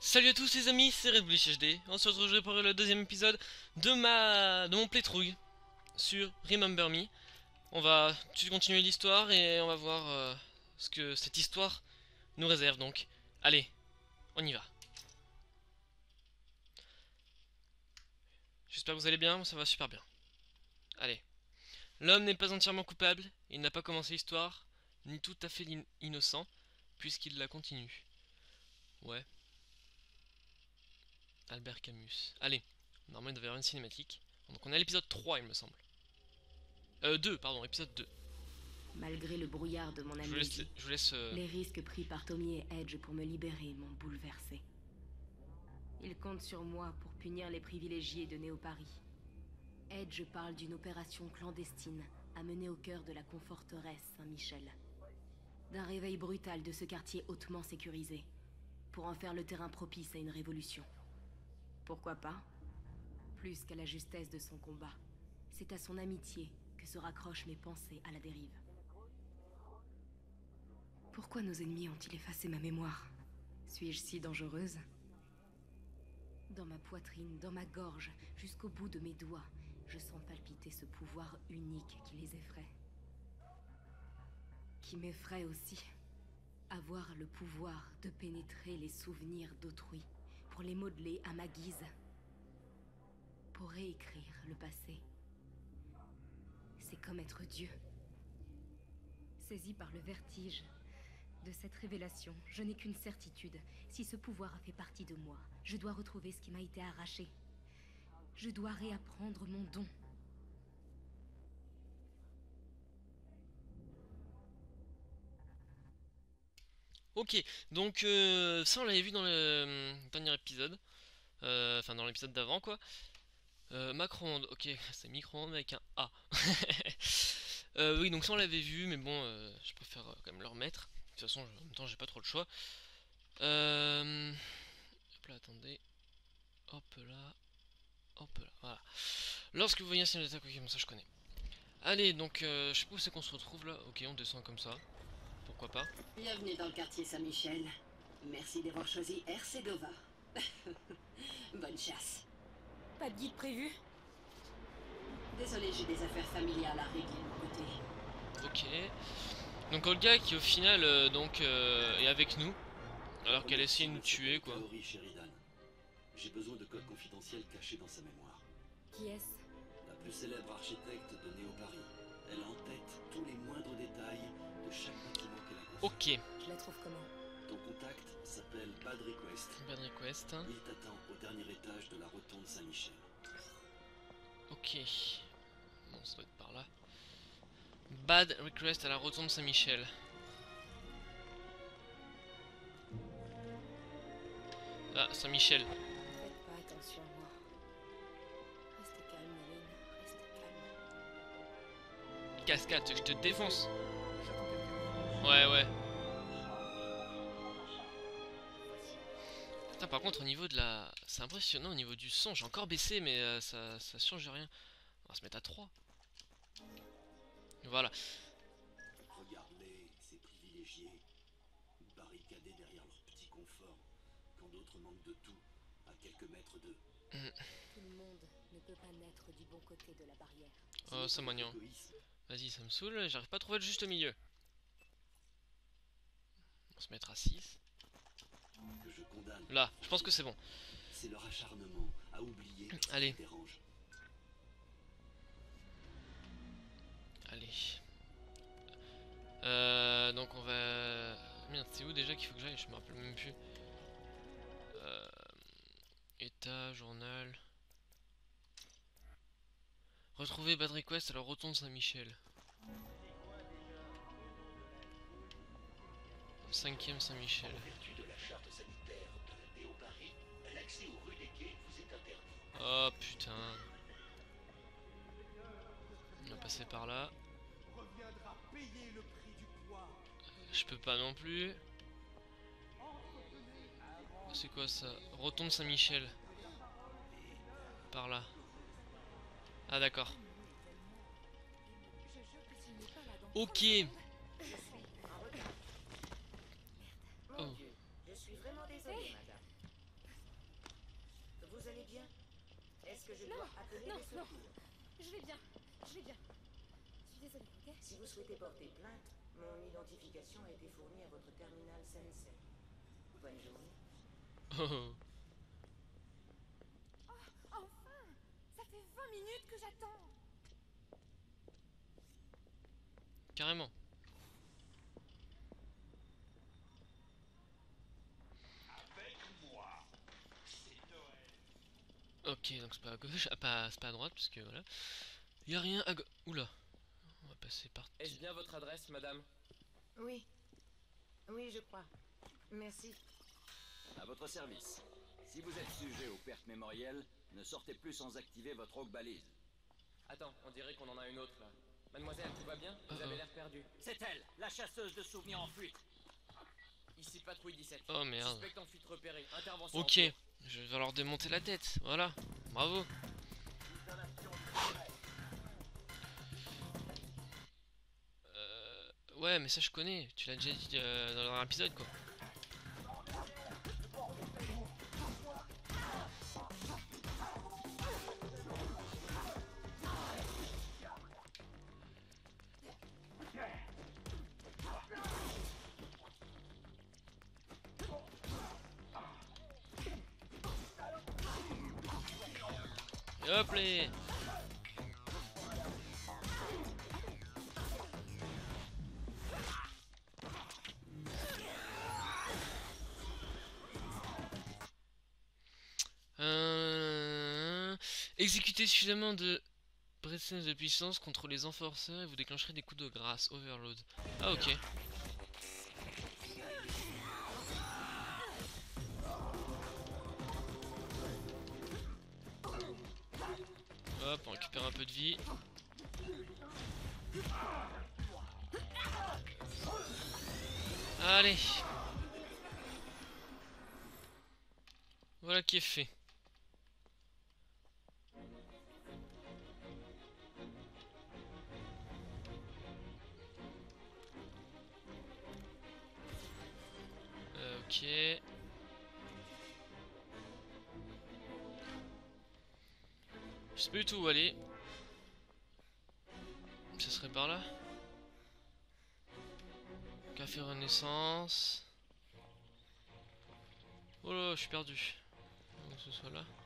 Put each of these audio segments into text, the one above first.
Salut à tous les amis, c'est Red Bull HD. On se retrouve pour le deuxième épisode de mon playthrough sur Remember Me. On va tout de suite continuer l'histoire et on va voir ce que cette histoire nous réserve donc. Allez, on y va. J'espère que vous allez bien, moi ça va super bien. Allez. L'homme n'est pas entièrement coupable, il n'a pas commencé l'histoire, ni tout à fait innocent, puisqu'il la continue. Ouais, Albert Camus. Allez, normalement il devait y avoir une cinématique. Donc on est à l'épisode 3 il me semble. 2, pardon, épisode 2. Malgré le brouillard de mon amnésie, Je vous laisse les risques pris par Tommy et Edge pour me libérer m'ont bouleversé. Ils comptent sur moi pour punir les privilégiés de Néo-Paris. Edge parle d'une opération clandestine à mener au cœur de la conforteresse Saint-Michel. D'un réveil brutal de ce quartier hautement sécurisé, pour en faire le terrain propice à une révolution. Pourquoi pas? Plus qu'à la justesse de son combat, c'est à son amitié que se raccrochent mes pensées à la dérive. Pourquoi nos ennemis ont-ils effacé ma mémoire? Suis-je si dangereuse? Dans ma poitrine, dans ma gorge, jusqu'au bout de mes doigts, je sens palpiter ce pouvoir unique qui les effraie. Qui m'effraie aussi. Avoir le pouvoir de pénétrer les souvenirs d'autrui, pour les modeler à ma guise. Pour réécrire le passé. C'est comme être Dieu. Saisi par le vertige de cette révélation, je n'ai qu'une certitude. Si ce pouvoir a fait partie de moi, je dois retrouver ce qui m'a été arraché. Je dois réapprendre mon don. Ok, donc ça on l'avait vu dans le dernier épisode, enfin dans l'épisode d'avant quoi. Macro-ondes, ok, c'est micro-ondes avec un A. Oui, donc ça on l'avait vu, mais bon, je préfère quand même le remettre. De toute façon, en même temps, j'ai pas trop le choix. Hop là, attendez. Hop là, hop là, voilà. Lorsque vous voyez un signe d'attaque, ok, bon ça je connais. Allez, donc je sais pas où c'est qu'on se retrouve là. Ok, on descend comme ça. Pourquoi pas. Bienvenue dans le quartier Saint-Michel. Merci d'avoir choisi Air Cedova. Bonne chasse. Pas de guide prévu? Désolé, j'ai des affaires familiales à régler de mon côté. Ok. Donc Olga qui au final est avec nous. Alors qu'elle essaie de nous tuer quoi. Kaori Sheridan. J'ai besoin de codes confidentiels cachés dans sa mémoire. Qui est-ce? La plus célèbre architecte de Néo-Paris. Elle a en tête tous les moindres détails de chaque bâtiment qu'elle a construit. Ok. Je la trouve comment? Ton contact s'appelle Bad Request. Bad request. Il t'attend au dernier étage de la rotonde Saint-Michel. Ok. Bon, ça doit être par là. Bad request à la rotonde Saint-Michel. Ah, Saint-Michel. Faites pas attention à moi. Restez calme, Méline. Restez calme. Cascade, tu veux que je te défonce. Ouais, ouais. Putain, par contre, au niveau de la... C'est impressionnant au niveau du son. J'ai encore baissé, mais ça change rien. On va se mettre à 3. Voilà. Regarde-les, ces privilégiés. Barricadés derrière leur petit confort. Quand d'autres manquent de tout, à quelques mètres d'eux. Tout le monde ne peut pas naître du bon côté de la barrière. Oh, ça m'oignon. Vas-y, ça me saoule. J'arrive pas à trouver le juste milieu. On va se mettre à 6. Que je condamne. Là, je pense que c'est bon. C'est leur acharnement à oublier ce qui Allez. les dérange. Allez. Donc on va... Merde, c'est où déjà qu'il faut que j'aille? Je me rappelle même plus. État, journal... Retrouver Bad Request à la rotonde Saint-Michel. 5ème Saint-Michel. Oh putain. On va passer par là. Je peux pas non plus. C'est quoi ça? Rotonde Saint-Michel. Par là. Ah d'accord. Ok. Oh. Je suis vraiment désolé, madame. bien? Est-ce que je Non, dois appeler non, les non. secours? Je vais bien. Je vais bien. Je suis désolée, ok? Si vous souhaitez porter plainte, mon identification a été fournie à votre terminal Sensei. Bonne journée. Oh, Enfin! Ça fait 20 minutes que j'attends! carrément. Ok, donc c'est pas à gauche, ah, pas, c'est pas à droite, parce que voilà. Y a rien à gauche. Oula, on va passer par. Est-ce bien votre adresse, madame? Oui. Oui, je crois. Merci. À votre service. Si vous êtes sujet aux pertes mémorielles, ne sortez plus sans activer votre rogue balise. Attends, on dirait qu'on en a une autre là. Mademoiselle, tout va bien? Vous avez l'air perdu. C'est elle, la chasseuse de souvenirs en fuite. Ici patrouille 17. Oh merde. Suspect en fuite repéré. Intervention. Ok, en cours. je vais leur démonter la tête, voilà. Bravo. Ouais, mais ça je connais, tu l'as déjà dit dans un épisode quoi. Et hop les. Exécutez suffisamment de présence de puissance contre les enforceurs et vous déclencherez des coups de grâce. Overload. Ah ok. Hop, on récupère un peu de vie. Allez. Voilà qui est fait. Ok. Je sais pas du tout où aller. Ça serait par là. Café Renaissance. Oh là, je suis perdu. Donc ce soit là.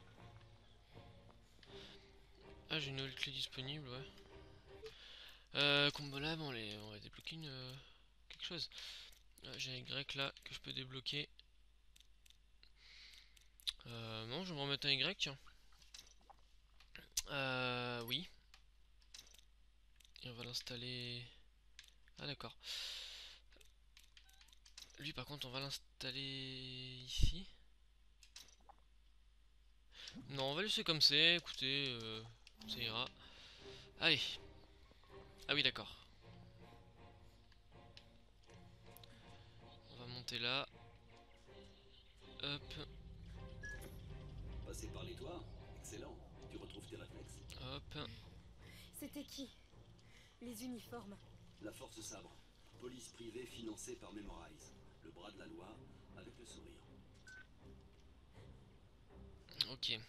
Ah, j'ai une nouvelle clé disponible, ouais. Combo lab, on va débloquer quelque chose. J'ai un Y là que je peux débloquer. Non, je vais me remettre un Y, tiens. Oui. Et on va l'installer. Ah, d'accord. Lui, par contre, on va l'installer ici. Non, on va laisser comme c'est. Écoutez, ça ira. Allez. Ah oui, d'accord. On va monter là. Hop. Passer par les toits, excellent. Tu retrouves tes réflexes. Hop. C'était qui? Les uniformes. La force sabre, police privée financée par Memorize. Le bras de la loi avec le sourire. Ok.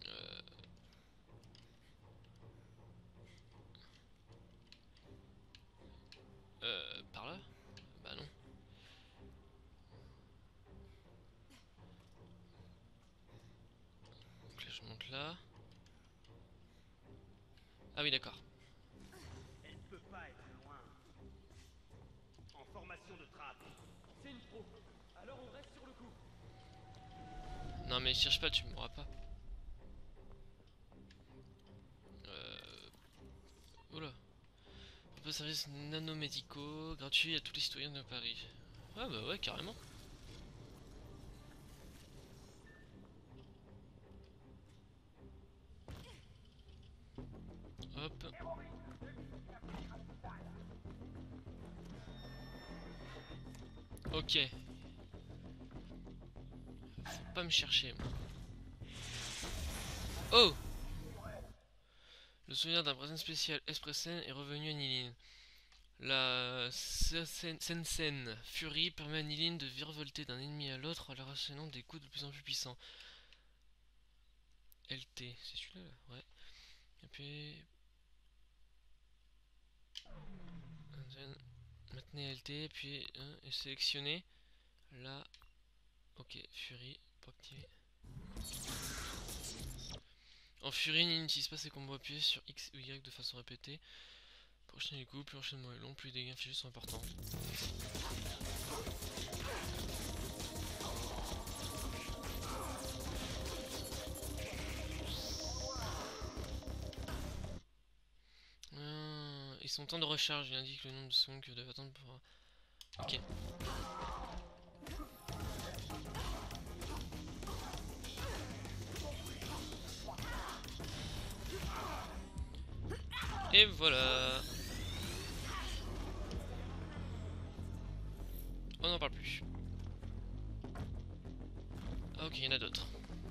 Par là? Bah non. Donc là je monte là. Ah oui d'accord. Elle peut pas être loin. En formation de trappe. C'est une pro. Alors on reste sur le coup. Non mais cherche pas, tu mourras pas. Oula. On peut service nanomédicaux gratuit à tous les citoyens de Paris. Ah bah ouais carrément. Hop. Ok. Faut pas me chercher. Moi. Oh! Le souvenir d'un présent spécial Espressen est revenu à Nilin. La Sensen Fury permet à Nilin de virevolter d'un ennemi à l'autre en leur assénant des coups de plus en plus puissants. LT, c'est celui-là là? Ouais. Et puis... Maintenez LT, puis et sélectionnez là. Ok, Fury, pour activer. En Fury, n'utilise pas ses combos appuyés sur X ou Y de façon répétée. Pour enchaîner les coups, plus l'enchaînement est long, plus les dégâts infligés sont importants. Et son temps de recharge, il indique le nombre de secondes que vous devez attendre pour... Ok. Et voilà. On n'en parle plus. Ah, ok, il y en a d'autres.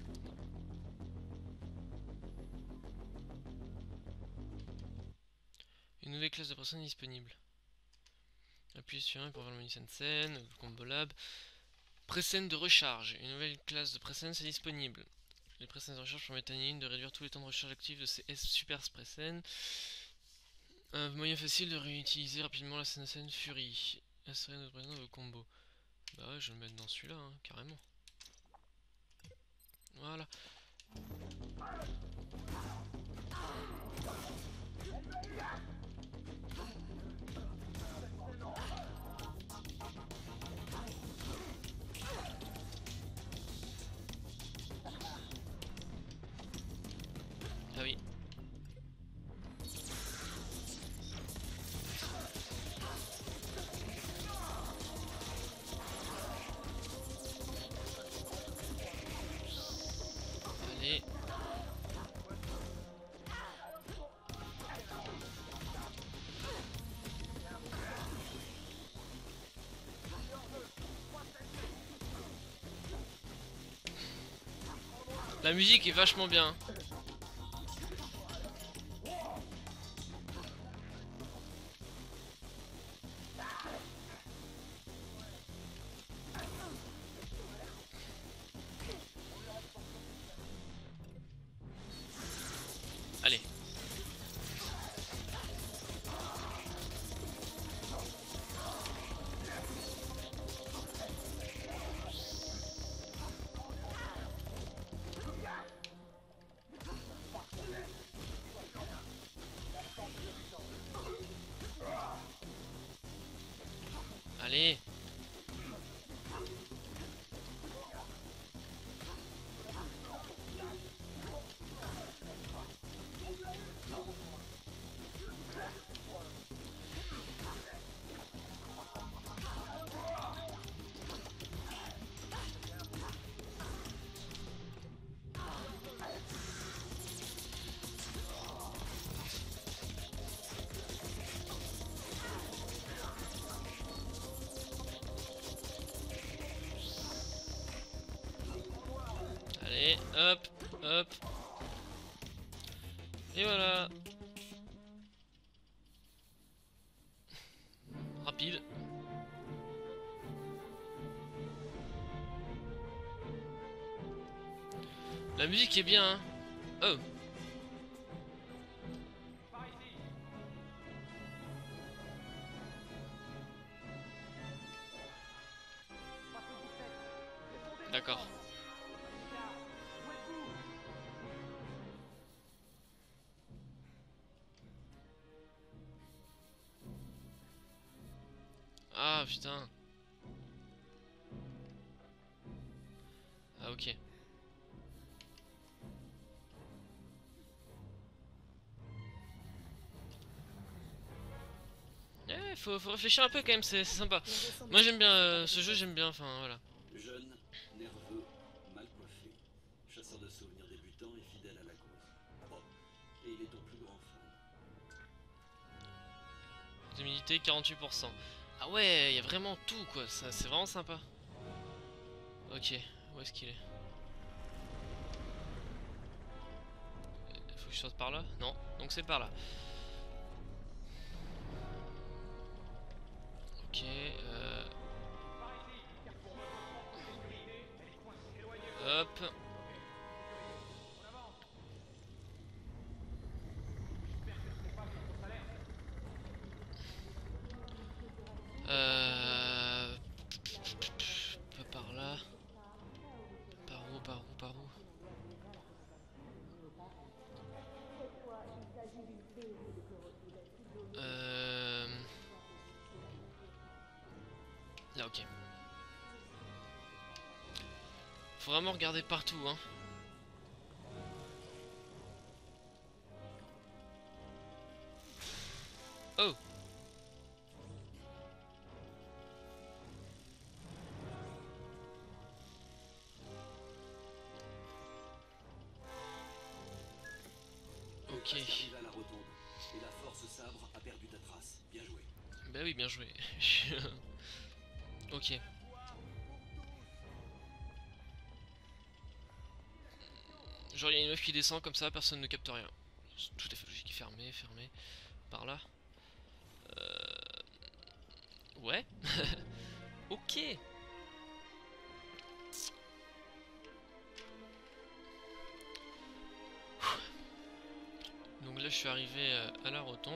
Une nouvelle classe de personnes disponible. Appuyez sur 1 pour voir le menu scène, le combo lab. Pré-scène de recharge. Une nouvelle classe de pré-scène, c'est disponible. Les pré-scènes de recharge permettent à Nine de réduire tous les temps de recharge actifs de ses super pré-scènes. Un moyen facile de réutiliser rapidement la scène Fury. Assurez notre présence de vos combos. Bah ouais, je vais le mettre dans celui-là, hein, carrément. Voilà. Ah oui. Allez. La musique est vachement bien. Allez. Allez. Allez, hop, hop. Et voilà. Rapide. La musique est bien, hein. Oh. D'accord. Ah putain. Ah ok. Faut réfléchir un peu quand même, c'est sympa. Moi j'aime bien ce jeu, j'aime bien, enfin voilà. Jeune, nerveux, mal coiffé, chasseur de souvenirs débutant et fidèle à la cause. Oh, et il est ton plus grand fan. Humidité 48%. Ah ouais, il y a vraiment tout quoi, ça c'est vraiment sympa. Ok, où est-ce qu'il est? Faut que je saute par là? Non, donc c'est par là. Ok, hop. par où? Là, ok. Faut vraiment regarder partout, hein. Oh! Ok. Arrive à la rotonde, et la force sabre a perdu ta trace. Bien joué. Bah oui, bien joué. Ok. Genre il y a une meuf qui descend comme ça, personne ne capte rien. C'est tout à fait logique. Fermé, fermé. Par là. Ouais. Ok. Donc là je suis arrivé à la rotonde.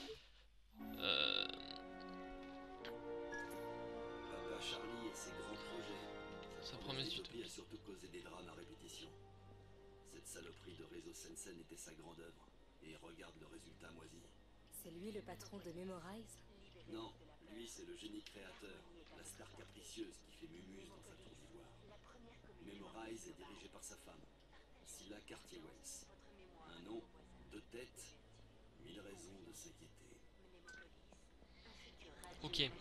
Papa Charlie et ses grands projets. Ça promet du L'utopie a surtout causé des drames à répétition. Cette saloperie de réseau Sensen était sa grande œuvre. Et regarde le résultat moisi. C'est lui le patron de Memorize? Non, lui c'est le génie créateur, la star capricieuse qui fait mumuse dans sa tour d'ivoire. Memorize est dirigé par sa femme, Scylla Cartier-Wells. Un nom, deux têtes, mille raisons de s'inquiéter. Ok.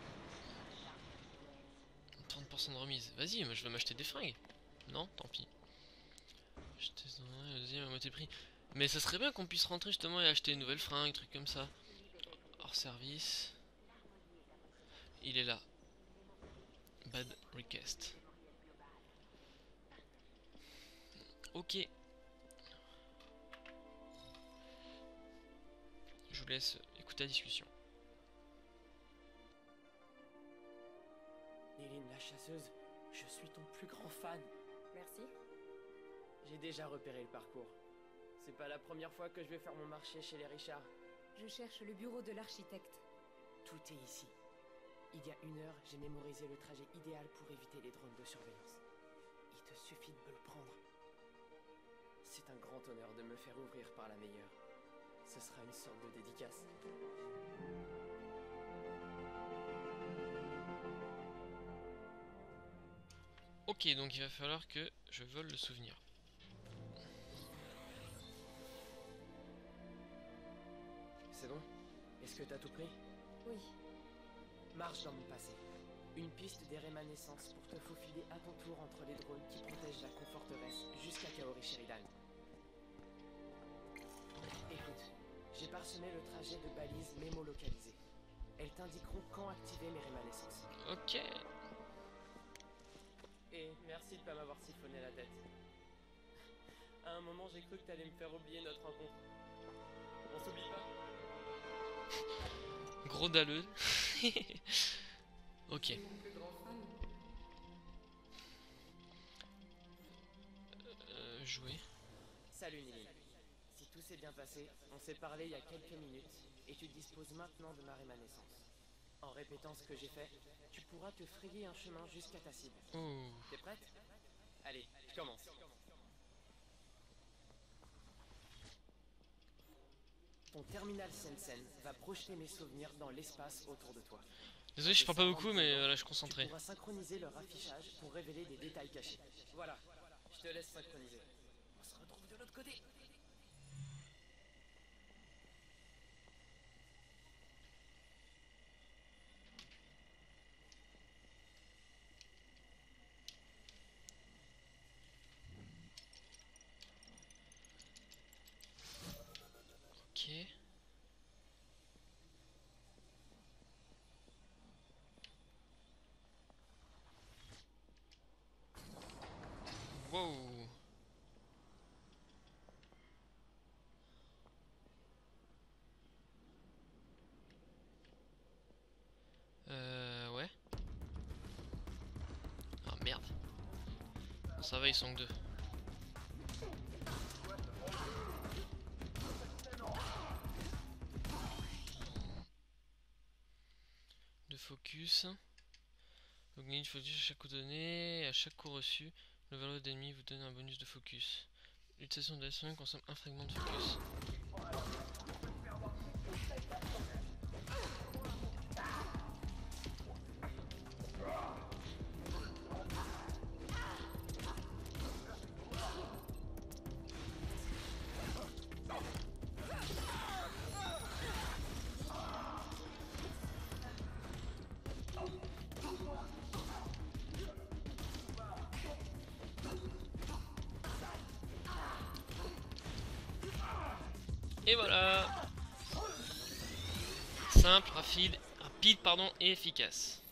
30% de remise. Vas-y, moi je vais m'acheter des fringues. Non, tant pis. Acheter le deuxième à moitié prix. Mais ça serait bien qu'on puisse rentrer justement et acheter une nouvelle fringue, truc comme ça. Hors service. Il est là. Bad request. Ok. Je vous laisse écouter la discussion. Néline la chasseuse, je suis ton plus grand fan. Merci. J'ai déjà repéré le parcours. C'est pas la première fois que je vais faire mon marché chez les Richards. Je cherche le bureau de l'architecte. Tout est ici. Il y a 1 heure, j'ai mémorisé le trajet idéal pour éviter les drones de surveillance. Il te suffit de me le prendre. C'est un grand honneur de me faire ouvrir par la meilleure. Ce sera une sorte de dédicace. Ok, donc il va falloir que je vole le souvenir. C'est bon? Est-ce que t'as tout pris? Oui. Marche dans mon passé. Une piste des rémanescences pour te faufiler à ton tour entre les drones qui protègent la conforteresse jusqu'à Kaori Sheridan. Écoute, j'ai parsemé le trajet de balises mémo-localisées. Elles t'indiqueront quand activer mes rémanescences. Ok. Et merci de pas m'avoir siphonné la tête. À un moment, j'ai cru que t'allais me faire oublier notre rencontre. On s'oublie pas? Gros dalleux. Ok. Jouer. Salut Nili. Si tout s'est bien passé, on s'est parlé il y a quelques minutes et tu disposes maintenant de ma rémanescence. En répétant ce que j'ai fait, tu pourras te frayer un chemin jusqu'à ta cible. Oh. T'es prête? Allez, je commence. Ton terminal Sensen va projeter mes souvenirs dans l'espace autour de toi. Désolé, je parle pas beaucoup, mais là je suis concentré. Tu pourras synchroniser leur affichage pour révéler des détails cachés. Voilà, je te laisse synchroniser. On se retrouve de l'autre côté. Ok. Wow. Ouais. Ah merde. Ça va, ils sont que deux. De focus. Donc il faut à chaque coup donné, à chaque coup reçu. Le valeur d'ennemi vous donne un bonus de focus. L'utilisation de la consomme un fragment de focus. Et voilà. Simple, rapide pardon, et efficace.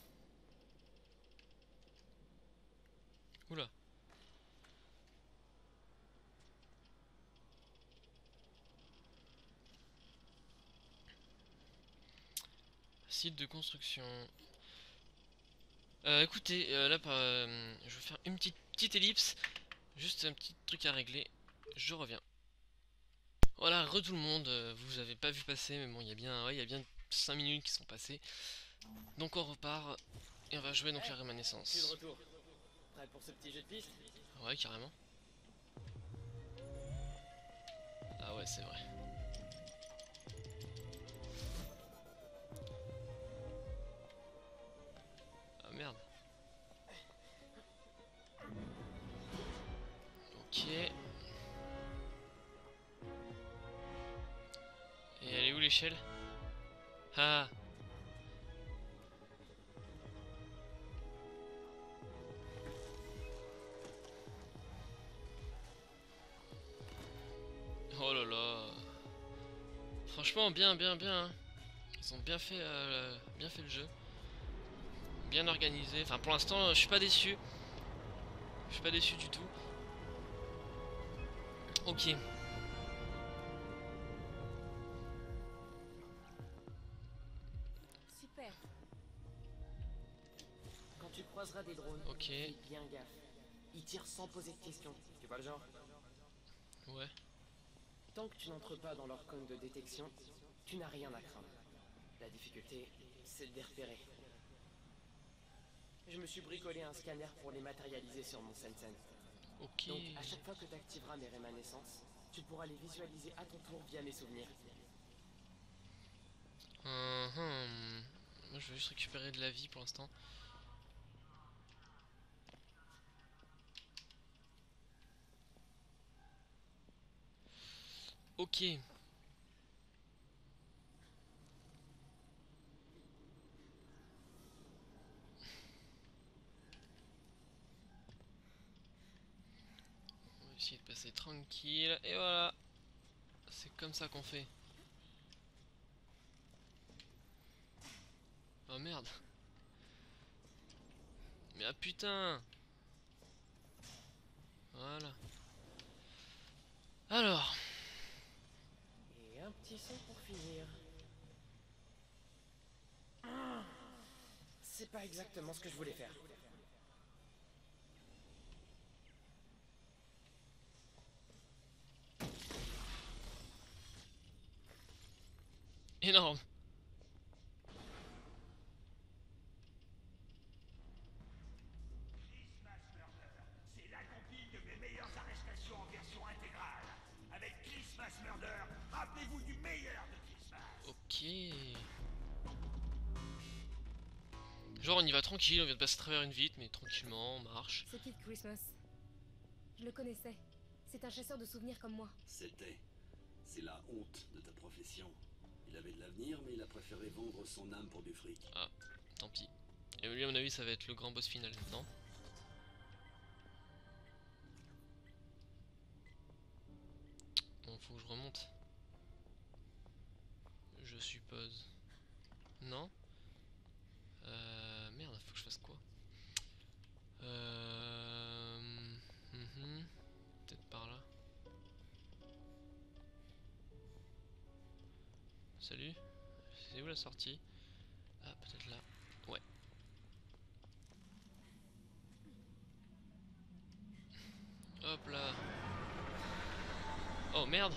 Oula. Site de construction. Écoutez, là je vais faire une petite ellipse. Juste un petit truc à régler. Je reviens. Voilà, tout le monde, vous avez pas vu passer, mais bon, il y a bien 5 minutes qui sont passées. Donc on repart, et on va jouer donc la Je suis de rémanescence. retour. Prêt pour ce petit jeu de piste? Ouais, carrément. Ah ouais, c'est vrai. Ah merde. Ok. Et elle est où l'échelle? Ah. Oh là là. Franchement, bien. Hein. Ils ont bien fait le jeu. Bien organisé. Enfin, pour l'instant, je suis pas déçu. Je suis pas déçu du tout. Ok. Super. Quand tu croiseras des drones, Ok. fais bien gaffe. Ils tirent sans poser de questions. Tu vois le genre? Ouais. Tant que tu n'entres pas dans leur cône de détection, tu n'as rien à craindre. La difficulté, c'est de les repérer. Je me suis bricolé un scanner pour les matérialiser sur mon Sensen. Ok. Donc à chaque fois que tu activeras mes rémanescences, tu pourras les visualiser à ton tour via mes souvenirs. Moi, je vais juste récupérer de la vie pour l'instant. Ok. On va essayer de passer tranquille. Et voilà. C'est comme ça qu'on fait. Oh merde. Mais ah putain. Voilà. Alors. Et un petit son pour finir. C'est pas exactement ce que je voulais faire. Énorme. C'est la compile de mes meilleures arrestations en version intégrale. Avec Christmas Murder, rappelez-vous du meilleur de Christmas. Ok. Genre on y va tranquille, on vient de passer à travers une vitre, mais tranquillement, on marche. C'est Kid Christmas. Je le connaissais. C'est un chasseur de souvenirs comme moi. C'était. C'est la honte de ta profession. Il avait de l'avenir, mais il a préféré vendre son âme pour du fric. Ah, tant pis. Et lui à mon avis ça va être le grand boss final, non? Bon, faut que je remonte. Je suppose. Non? Merde, faut que je fasse quoi? Peut-être par là. Salut. C'est où la sortie? Ah, peut-être là. Ouais. Hop là. Oh merde.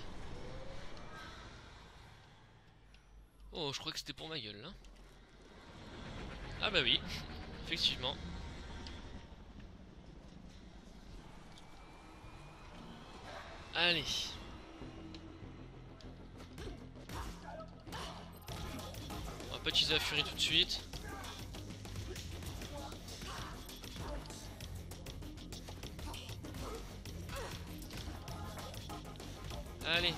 Oh, je crois que c'était pour ma gueule là. Ah bah oui, effectivement. Allez. On va pas utiliser la furie tout de suite. Allez.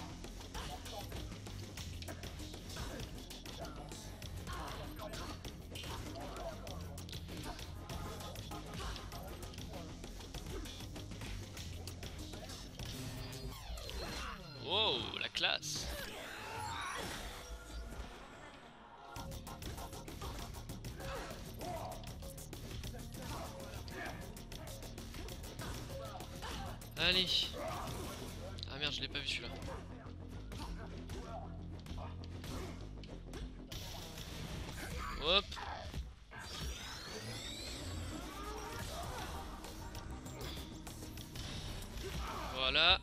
Wow, la classe. Allez. Ah merde, je l'ai pas vu celui-là. Hop. Voilà.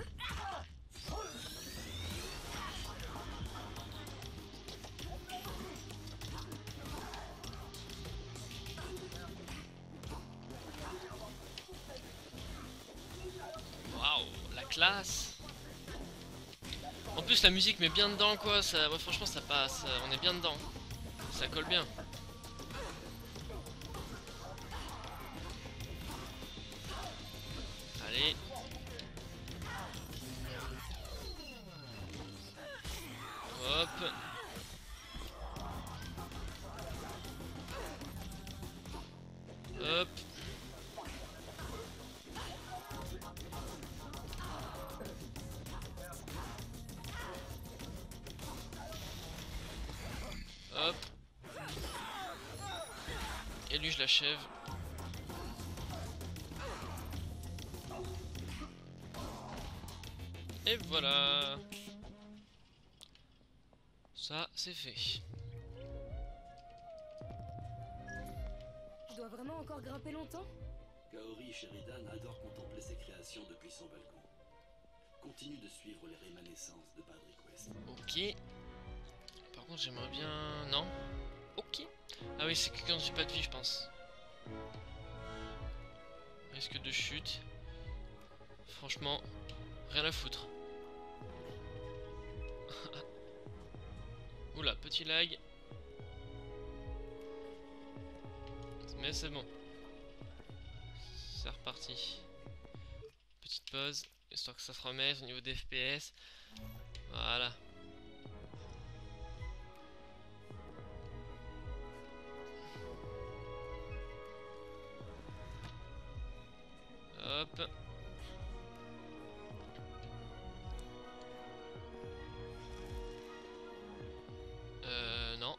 Waouh, la classe. En plus la musique met bien dedans quoi, ça, ouais, franchement ça passe, on est bien dedans. Ça colle bien. Allez. Hop. Hop. Hop. Et lui je l'achève. Et voilà. Ça c'est fait. Je dois vraiment encore grimper longtemps? Kaori Sheridan adore contempler ses créations depuis son balcon. Continue de suivre les rémanescences de Baldric West. Ok. Par contre j'aimerais bien... Non. Ok. Ah oui c'est que quand j'ai pas de vie je pense. Risque de chute. Franchement, rien à foutre. Oula, petit lag. Mais c'est bon. C'est reparti. Petite pause, histoire que ça se remette au niveau des FPS. Voilà. Hop. Non.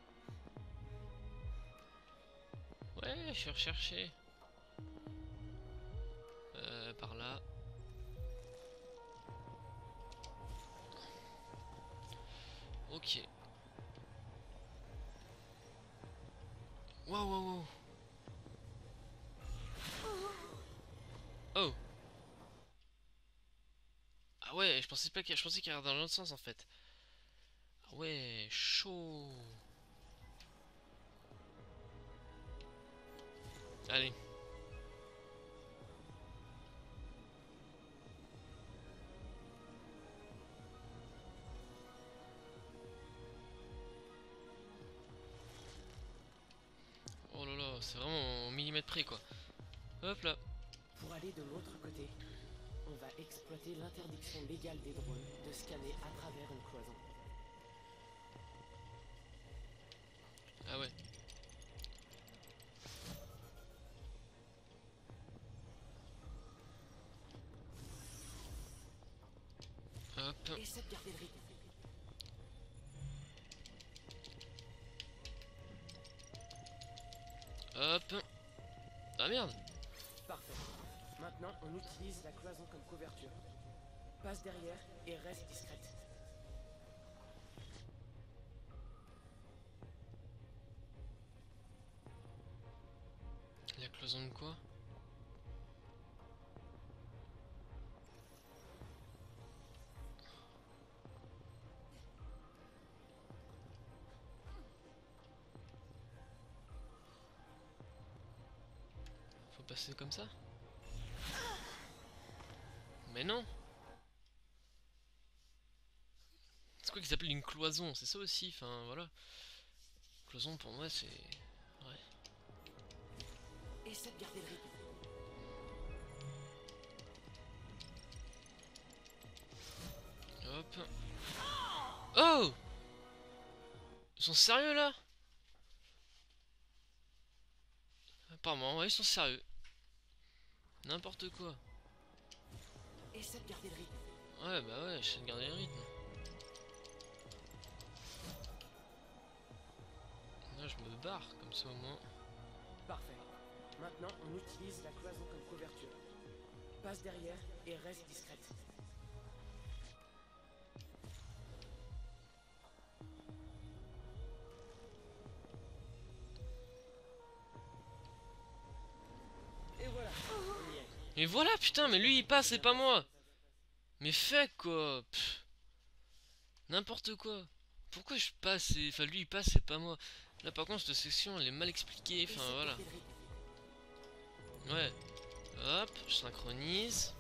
Ouais, je suis recherché. Par là. Ok. Wow, wow, wow. Oh. Ah ouais, je pensais pas qu'il je pensais qu'il y avait dans l'autre sens en fait. Ah ouais, chaud. Allez. Oh là là, c'est vraiment au millimètre près quoi. Hop là. Pour aller de l'autre côté, on va exploiter l'interdiction légale des drones de scanner à travers une cloison. Ah ouais. Hop. Essaie de garder le rythme. Hop. Ah merde. Parfait. Maintenant, on utilise la cloison comme couverture. Passe derrière et reste discrète. La cloison de quoi? Faut passer comme ça? Mais non. qu'ils s'appellent une cloison, c'est ça aussi, enfin voilà. Cloison pour moi c'est... Ouais. Essaie de garder le rythme. Hop. Oh! Ils sont sérieux là? Apparemment, ouais, ils sont sérieux. N'importe quoi. Essaie de garder le rythme. Ouais, bah ouais, j'essaie de garder le rythme. Là, je me barre, comme ça au moins. Parfait. Maintenant, on utilise la cloison comme couverture. Passe derrière et reste discrète. Et voilà, on y est. Mais voilà, putain, mais lui il passe, c'est pas moi. Mais fais quoi. N'importe quoi. Pourquoi je passe et... Enfin, lui il passe, c'est pas moi. Là, par contre, cette section elle est mal expliquée. Enfin, voilà. Ouais. Hop, je synchronise.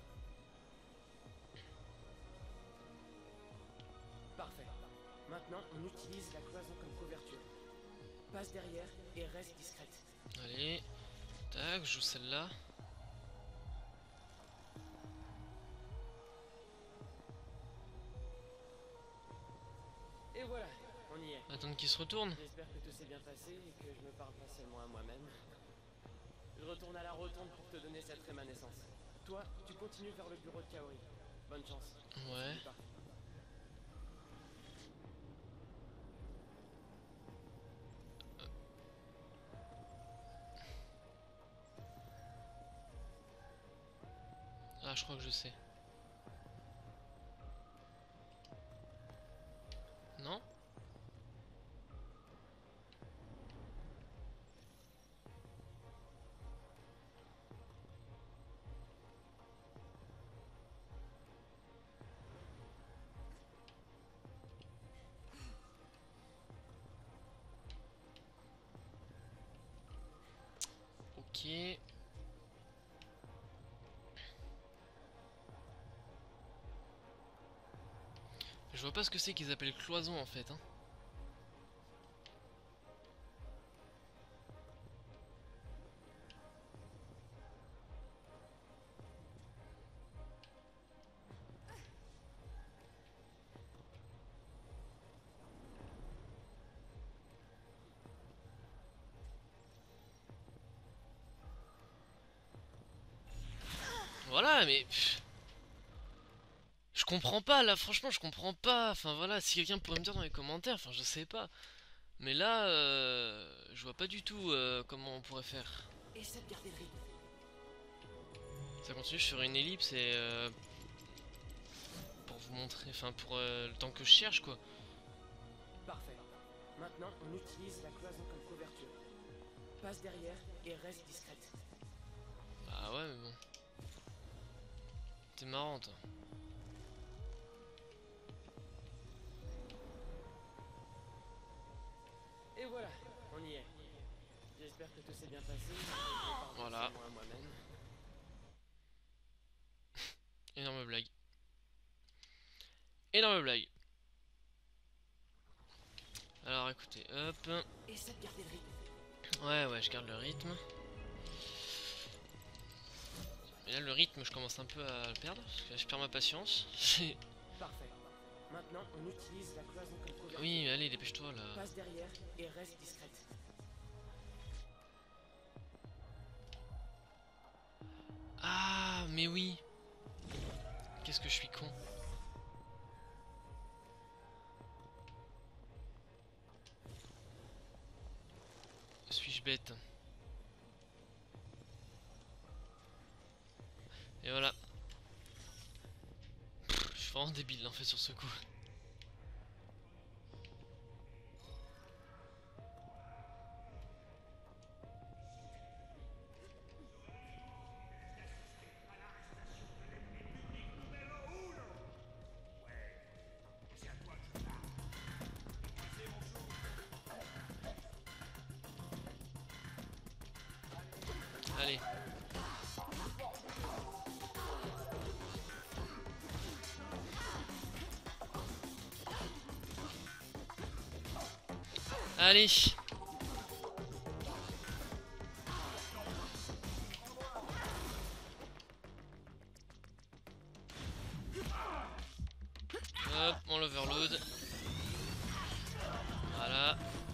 Parfait. Maintenant, on utilise la cloison comme couverture. Passe derrière et reste discrète. Allez. Tac, je joue celle-là. Et voilà, on y est. Attendre qu'il se retourne. J'espère que tout s'est bien passé et que je me parle pas seulement à moi-même. Je retourne à la rotonde pour te donner cette rémanescence. Toi, tu continues vers le bureau de Kaori. Bonne chance. Ouais. Ah, je crois que je sais. Non? Ok. Je vois pas ce que c'est qu'ils appellent cloison en fait. Hein. Voilà, mais... Je comprends pas là, franchement je comprends pas. Enfin voilà, si quelqu'un pourrait me dire dans les commentaires, enfin je sais pas. Mais là, je vois pas du tout comment on pourrait faire. Essaie de garder le rythme. Ça continue, je ferai une ellipse et... pour vous montrer, enfin pour le temps que je cherche quoi. Parfait. Maintenant, on utilise la cloison comme couverture. Passe derrière et reste discrète. Bah ouais mais bon. T'es marrant toi. Et voilà, on y est. J'espère que tout s'est bien passé. Voilà. Moi-même. Énorme blague. Énorme blague. Alors écoutez, hop. Essaie de garder le rythme. Ouais, je garde le rythme. Mais là, le rythme, je commence un peu à le perdre. Parce que là, je perds ma patience. Parfait. Maintenant, on utilise la cloison comme couverture. Oui, mais allez, dépêche-toi là. Passe derrière et reste discrète. Ah, mais oui. Qu'est-ce que je suis con. Suis-je bête? Et voilà. Je suis vraiment débile en fait sur ce coup. Allez. Allez. Hop, on l'overload. Voilà.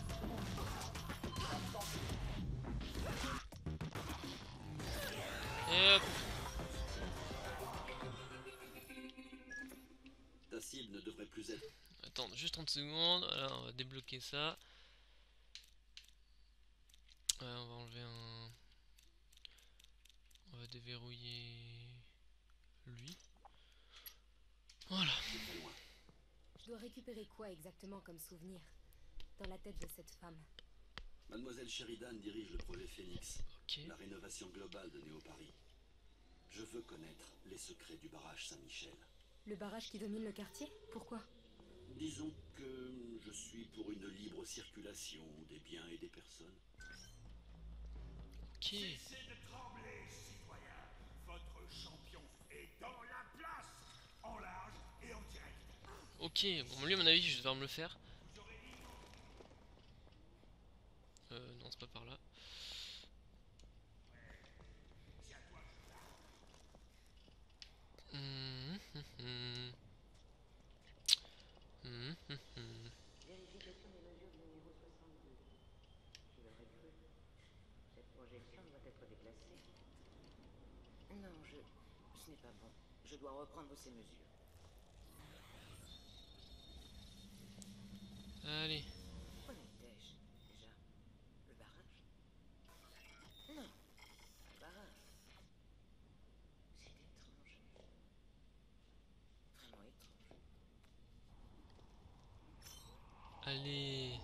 Et hop. Ta cible ne devrait plus être... Attends, juste 30 secondes. Voilà, on va débloquer ça. On va enlever un... On va déverrouiller... lui. Voilà. Je dois récupérer quoi exactement comme souvenir dans la tête de cette femme? Mademoiselle Sheridan dirige le projet Phoenix, Ok. la rénovation globale de Néo-Paris. Je veux connaître les secrets du barrage Saint-Michel. Le barrage qui domine le quartier? Pourquoi? Disons que je suis pour une libre circulation des biens et des personnes. Ok. Cessez de trembler, citoyens. Votre champion est dans la place, en large et en direct. Ok, bon lui à mon avis je vais devoir me le faire. Non c'est pas par là. Vérification des mesures du numéro 62. Qui l'aurait cru? Cette projection doit être déplacée. Non, ce n'est pas bon. Je dois reprendre ces mesures. Allez. Où en étais-je, déjà? Le barrage? Non, pas le barrage. C'est étrange. Vraiment étrange. Allez.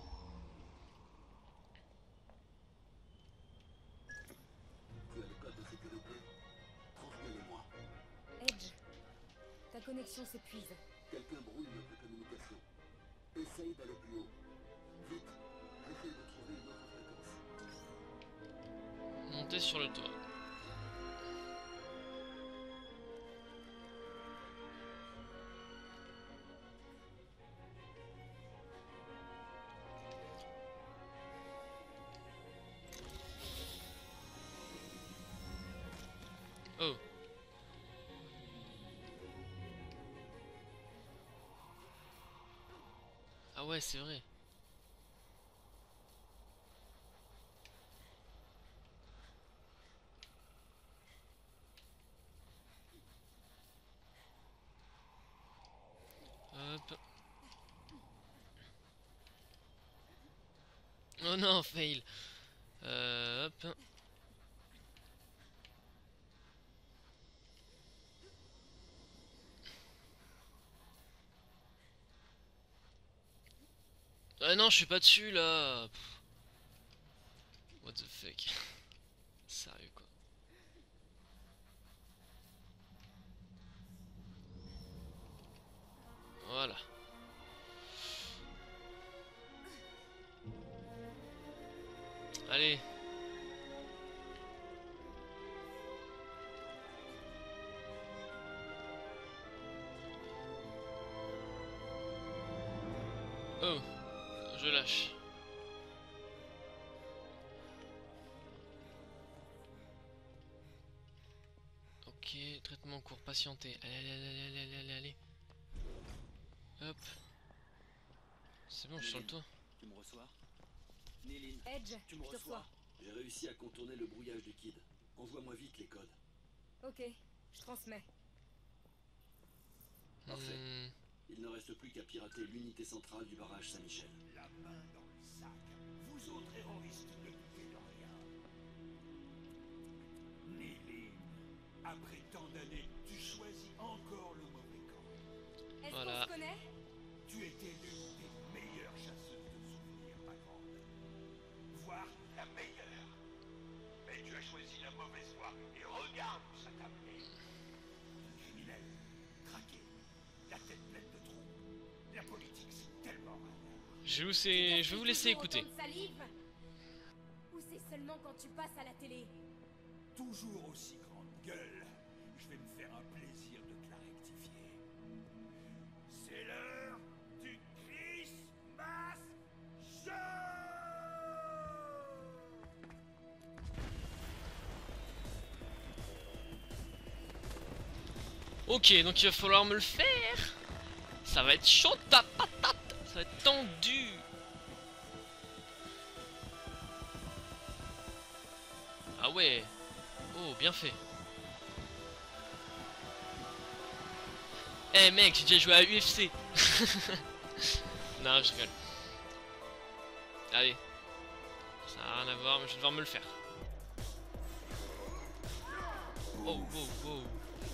Tu as le code de sécurité? Transmets-le-moi. Edge, ta connexion s'épuise. Quelqu'un brouille notre communication. Essaye d'aller plus haut. Vite, j'essaye de trouver une autre fréquence. Monter sur le toit. Oh. Ah ouais, c'est vrai. Hop. Oh non, fail. Hop. Ah non, je suis pas dessus là. Pff. What the fuck. Sérieux quoi. Voilà. Allez. Oh, je lâche. Ok, traitement court, patienter. Allez, allez, allez, allez, allez, allez, allez. Hop. C'est bon, je suis sur le toit. Tu me reçois? Néline, Edge, tu me je te reçois? reçois. J'ai réussi à contourner le brouillage du Kid. Envoie-moi vite les codes. Ok, je transmets. Parfait. Hmm. Il ne reste plus qu'à pirater l'unité centrale du barrage Saint-Michel. La main dans le sac. Vous autres terroristes ne doutez de rien. Néline, après tant d'années, tu choisis encore le mauvais camp. Est-ce Voilà. qu'on se connaît? Tu étais l'une des meilleures chasseuses de souvenirs, ma grande. Voire la meilleure. Mais tu as choisi la mauvaise voie et regarde où ça t'a mené. Criminel, traqué, la tête pleine de trous. La politique, c'est tellement ringard. Je vais vous laisser écouter. Autant de salive? Ou c'est seulement quand tu passes à la télé? Toujours aussi grande gueule, je vais me faire un plaisir de te la rectifier. C'est l'heure du Christmas Show! Ok, donc il va falloir me le faire. Ça va être chaud ta patate. Ça va être tendu. Ah ouais. Oh, bien fait. Eh mec, j'ai déjà joué à UFC. Non, je rigole. Allez. Ça n'a rien à voir, mais je vais devoir me le faire. Oh, oh, oh.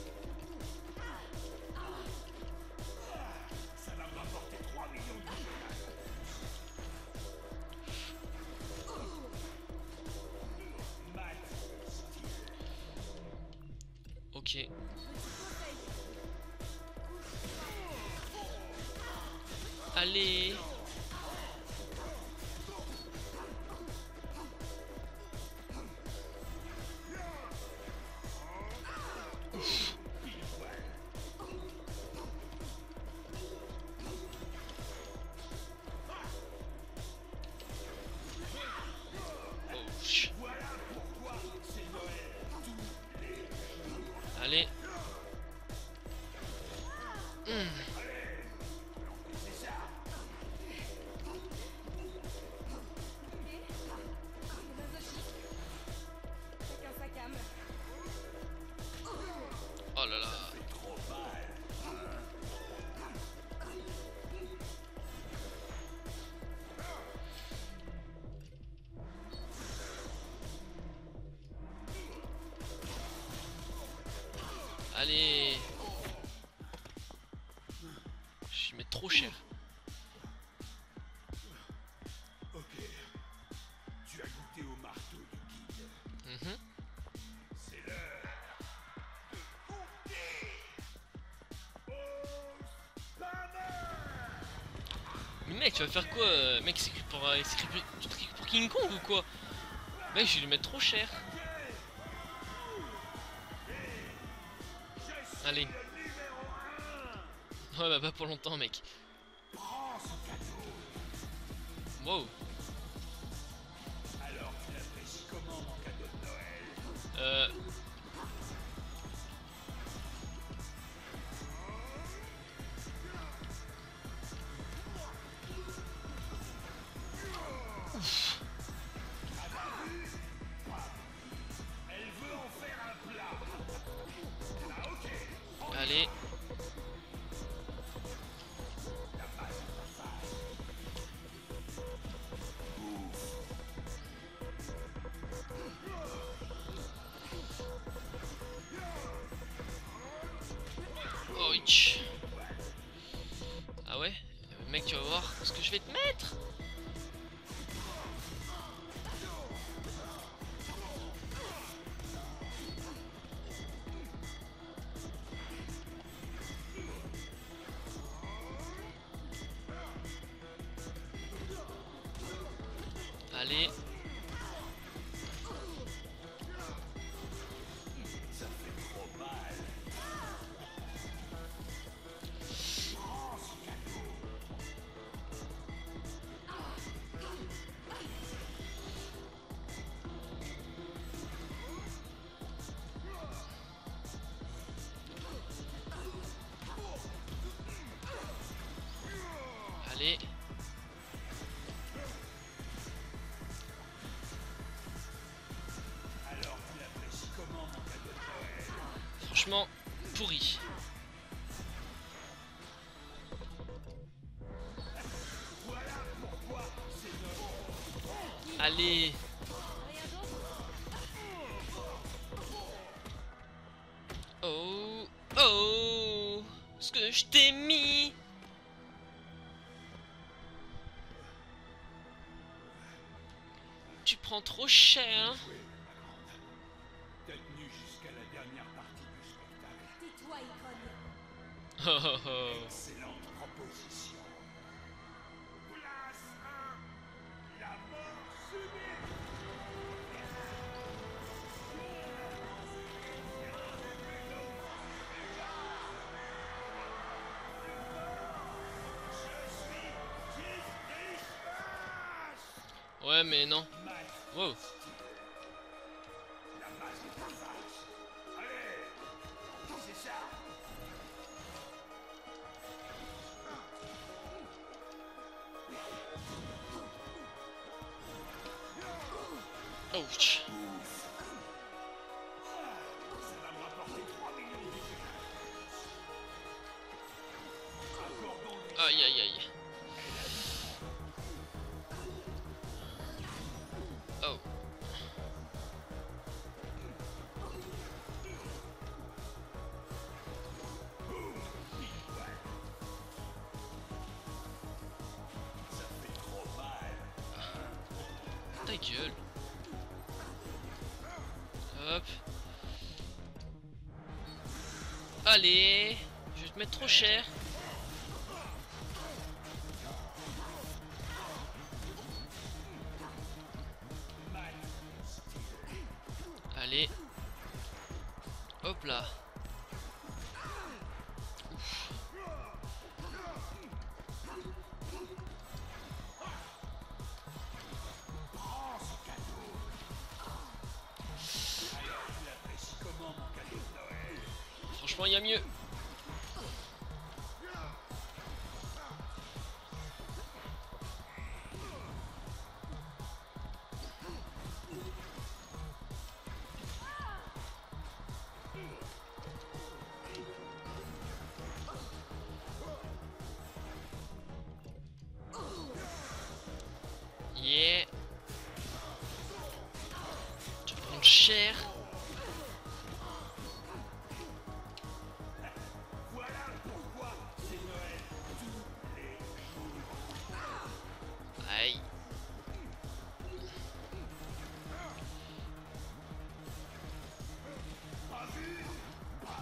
Ça va me rapporter 3 millions de dollars. Matt, Ok. Allez. Allez. Oh là là. Allez. Je mets trop cher. ok. Tu as goûté au marteau du guide. C'est l'heure de goûter au spammer. Mais mec, tu vas faire quoi mec, c'est pour King Kong ou quoi? Mec, je vais lui mettre trop cher. Allez. Ouais, bah pas pour longtemps, mec. Wow. Alors, tu l'apprécies comment mon cadeau de Noël? Elle veut en faire un plat. Ah, ok. Allez. Oh, itch. Ah ouais? Mec, tu vas voir ce que je vais te mettre. Allez. Ça fait trop mal. Prends ce cadeau. Allez. Alors, tu l'apprécies comment mon cadeau de Noël? Franchement, pourri. Voilà pourquoi c'est Noël. Allez. Oh. Oh. Ce que je t'ai mis. Tu prends trop cher. T'as tenu jusqu'à la dernière partie du spectacle. Tais-toi, Icon. Oh oh oh. Excellente proposition. Place 1. La mort subite. Ouais, mais non. Wow. La masse de ta face. Allez, c'est ça. Ouch. Ça va me rapporter 3 millions de vies. Accordons-lui. Aïe aïe aïe. Oh. Ça fait trop mal. Ta gueule. Hop. Allez. Je vais te mettre trop cher. Allez. Hop là. Ouf. Prends ce cadeau. Alors, tu l'apprécies comment, mon cadeau de Noël? Franchement, il y a mieux. Yeah. Tu vas prendre cher. Voilà pourquoi c'est Noël tous les jours. Aïe. Pas vu? Pas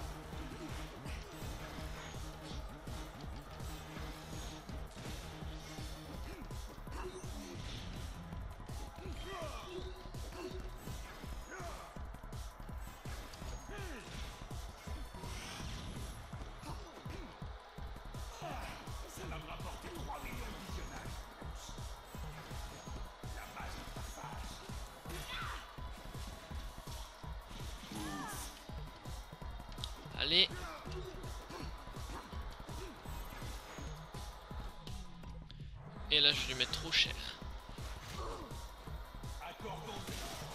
Ça va me rapporter 3 millions de visionnages. La base d'interface. Allez. Et là, je vais lui mettre trop cher. Accordons-lui.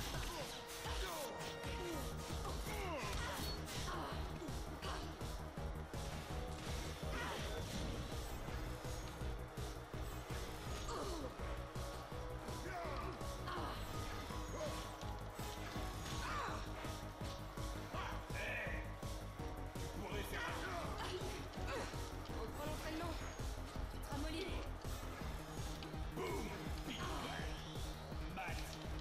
Tu pourrais faire un On prend l'entraînement. Tu te ramollis. boom, big bang. Matt,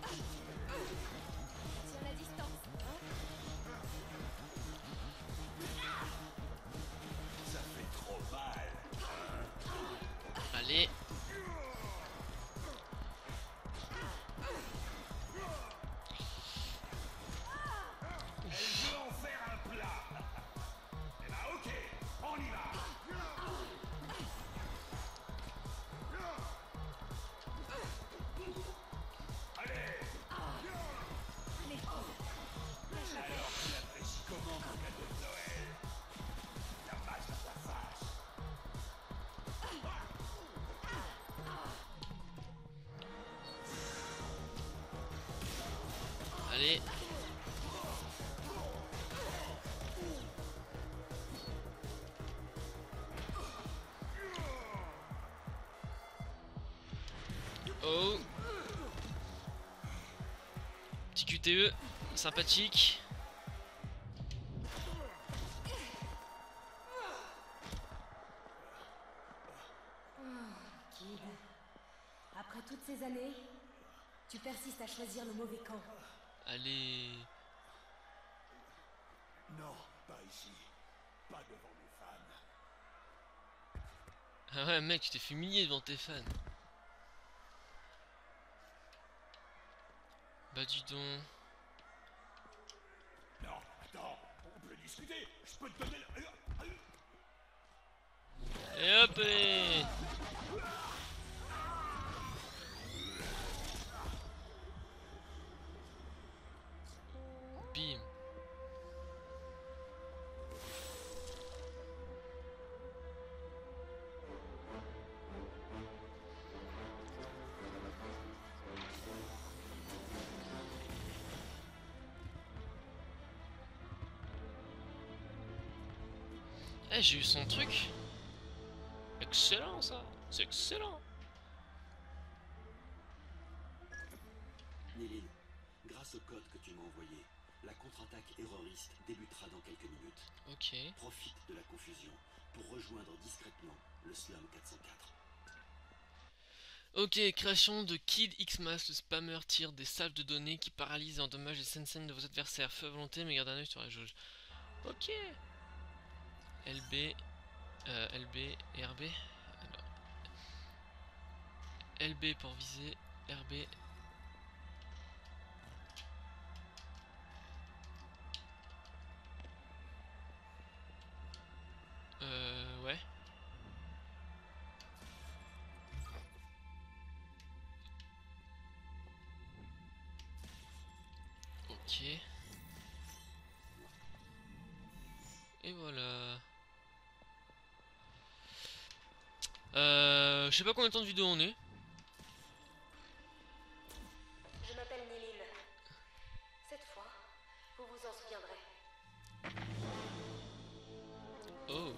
Tiens la distance, hein? ça fait trop mal. Allez. Elle veut en faire un plat. Eh ben ok, on y va. Allez. Alors tu l'apprécies comment, mon cadeau de Noël? La base d'interface. Allez. Oh. Petit QTE, sympathique. Kid, après toutes ces années, tu persistes à choisir le mauvais camp. Allez. Non, pas ici. Pas devant mes fans. Ah ouais, mec, tu t'es fait humilier devant tes fans. Bah dis donc. Non, attends, on peut discuter. Je peux te donner le... Et hop et... Bim. Eh, j'ai eu son truc. Excellent ça. C'est excellent. Nilin, grâce au code que tu m'as envoyé, la contre-attaque terroriste débutera dans quelques minutes. Ok. Profite de la confusion pour rejoindre discrètement le Slum 404. Ok, création de Kid Xmas, le spammer tire des salves de données qui paralysent et endommagent les scènes de vos adversaires. Feu à volonté, mais garde un œil sur la jauge. Ok. LB, LB et RB. Alors, LB pour viser, RB. Ouais. Ok. Et voilà. Je sais pas combien de temps de vidéo on est. Je m'appelle Nilin. Cette fois, vous vous en souviendrez. Oh.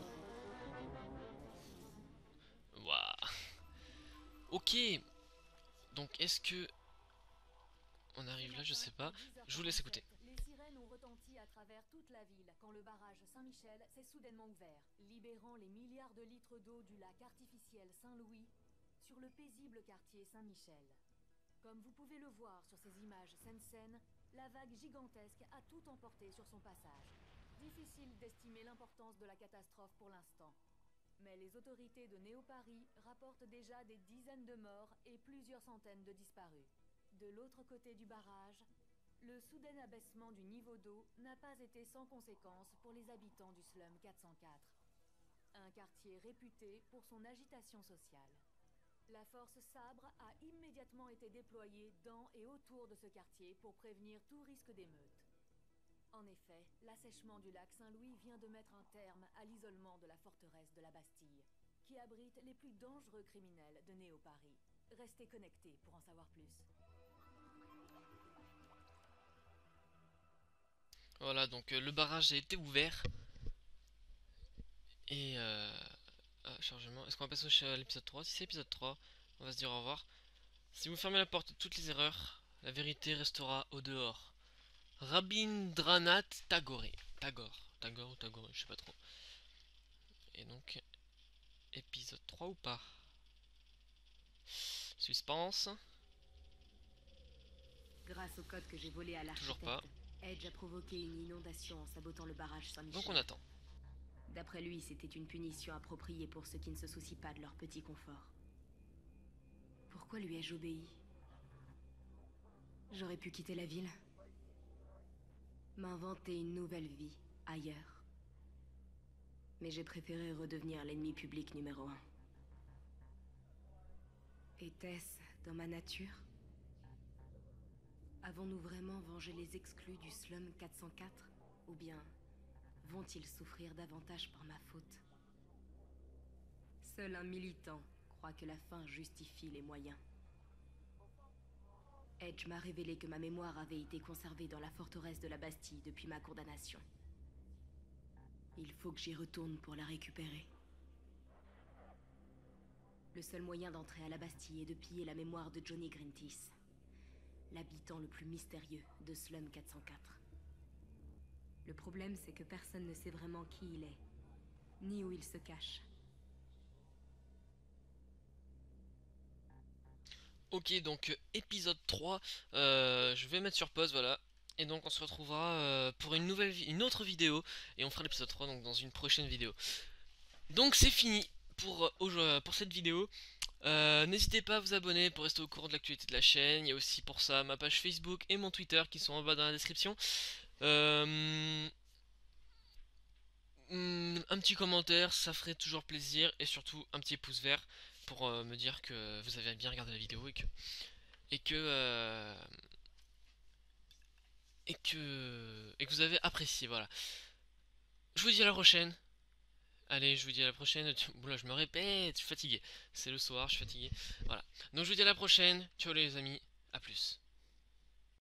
Waouh. Ok. Donc est-ce que on arrive là, je sais pas. Je vous laisse écouter. Les sirènes ont retenti à travers toute la ville quand le barrage Saint-Michel s'est soudainement ouvert, libérant les milliards de litres d'eau du lac artificiel Saint-Louis sur le paisible quartier Saint-Michel. Comme vous pouvez le voir sur ces images scène-scène, la vague gigantesque a tout emporté sur son passage. Difficile d'estimer l'importance de la catastrophe pour l'instant. Mais les autorités de Néo-Paris rapportent déjà des dizaines de morts et plusieurs centaines de disparus. De l'autre côté du barrage, le soudain abaissement du niveau d'eau n'a pas été sans conséquence pour les habitants du Slum 404. Un quartier réputé pour son agitation sociale. La force Sabre a immédiatement été déployée dans et autour de ce quartier pour prévenir tout risque d'émeute. En effet, l'assèchement du lac Saint-Louis vient de mettre un terme à l'isolement de la forteresse de la Bastille, qui abrite les plus dangereux criminels de Néo-Paris. Restez connectés pour en savoir plus. Voilà, donc le barrage a été ouvert. Et chargement. Est-ce qu'on va passer à l'épisode 3? Si c'est l'épisode 3, on va se dire au revoir. Si vous fermez la porte à toutes les erreurs, la vérité restera au dehors. Rabindranath Tagore. Tagore ou Tagore, je sais pas trop. Et donc, épisode 3 ou pas? Suspense. Grâce au code que j'ai volé à Toujours l'architecte, pas. Edge a provoqué une inondation en sabotant le barrage Saint-Michel. Donc on attend. D'après lui, c'était une punition appropriée pour ceux qui ne se soucient pas de leur petit confort. Pourquoi lui ai-je obéi? J'aurais pu quitter la ville, m'inventer une nouvelle vie, ailleurs. Mais j'ai préféré redevenir l'ennemi public numéro 1. Était-ce dans ma nature? Avons-nous vraiment vengé les exclus du Slum 404? Ou bien vont-ils souffrir davantage par ma faute? Seul un militant croit que la fin justifie les moyens. Edge m'a révélé que ma mémoire avait été conservée dans la forteresse de la Bastille depuis ma condamnation. Il faut que j'y retourne pour la récupérer. Le seul moyen d'entrer à la Bastille est de piller la mémoire de Johnny Grintis, l'habitant le plus mystérieux de Slum 404. Le problème, c'est que personne ne sait vraiment qui il est, ni où il se cache. Ok, donc épisode 3, je vais mettre sur pause, voilà. Et donc on se retrouvera pour une autre vidéo. Et on fera l'épisode 3 donc dans une prochaine vidéo. Donc c'est fini pour cette vidéo. N'hésitez pas à vous abonner pour rester au courant de l'actualité de la chaîne. Il y a aussi pour ça ma page Facebook et mon Twitter qui sont en bas dans la description. Un petit commentaire, ça ferait toujours plaisir. Et surtout un petit pouce vert pour me dire que vous avez bien regardé la vidéo et que vous avez apprécié, voilà. Je vous dis à la prochaine. Allez, je vous dis à la prochaine. Oula, je me répète, je suis fatigué. C'est le soir, je suis fatigué. Voilà. Donc je vous dis à la prochaine. Ciao les amis, à plus.